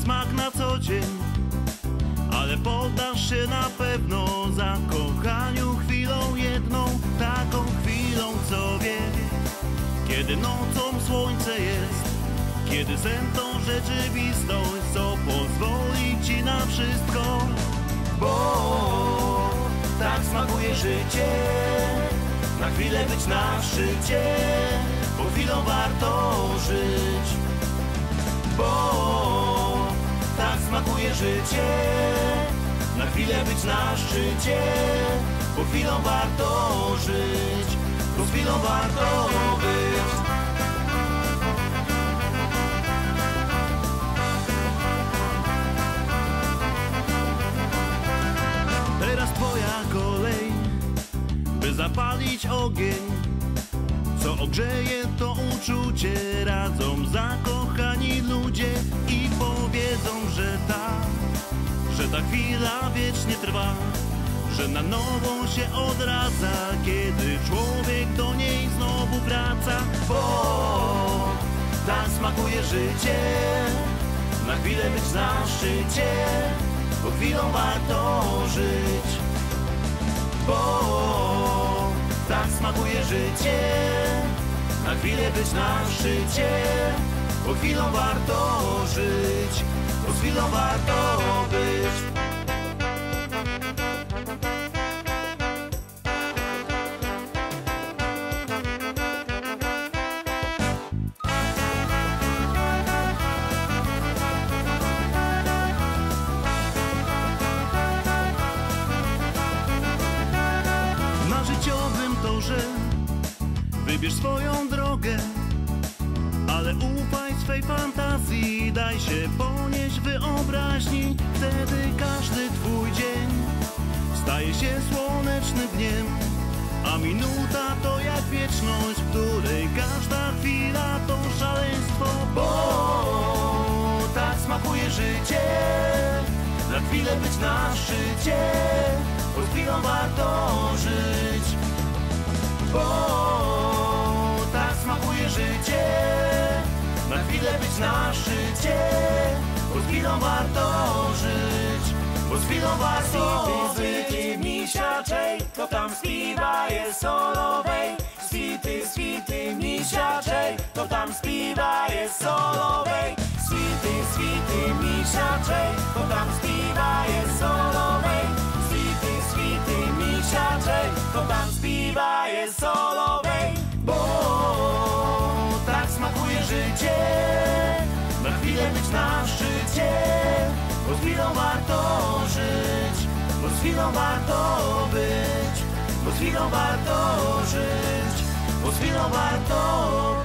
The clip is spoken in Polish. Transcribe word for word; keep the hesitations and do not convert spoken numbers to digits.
smak na co dzień, ale poddasz się na pewno zakochaniu chwilą jedną, taką chwilą, co wie, kiedy nocą słońce jest, kiedy sen tą rzeczywistość, co pozwoli ci na wszystko. Bo tak smakuje życie, na chwilę być na szczycie, bo chwilą warto żyć. Bo tak smakuje życie, na chwilę być na szczycie, bo chwilą warto żyć, bo chwilą warto być. Teraz twoja kolej, by zapalić ogień, co ogrzeje to uczucie. Radzą zakochani ludzie i powiedzą, że ta, że ta chwila wiecznie trwa, że na nową się odradza, kiedy człowiek do niej znowu wraca. Bo tak smakuje życie, na chwilę być na szczycie, bo chwilą warto żyć. Bo tak smakuje życie, na chwilę być na szczycie, bo chwilą warto żyć, bo z chwilą warto być. Wybierz swoją drogę, ale ufaj swej fantazji, daj się ponieść wyobraźni. Wtedy każdy twój dzień staje się słonecznym dniem, a minuta to jak wieczność, w której każda chwila to szaleństwo. Bo tak smakuje życie, na chwilę być na szczycie, bo z chwilą warto żyć. Bo tak smakuje życie, na chwilę być na szczycie, bo z chwilą warto żyć, bo z chwilą warto żyć. Swity misiaczej, to tam śpiewa jest solowej. Swity, swity misiaczej, to tam śpiewa jest solowej. Swity, swity misiaczej, to tam śpiewa jest solowej. Swity, swity misiaczej, to tam śpiewa jest solowej. Bo tak smakuje życie, na chwilę być na szczycie, bo z chwilą warto żyć, bo z chwilą warto być, bo z chwilą warto żyć, bo z chwilą warto być.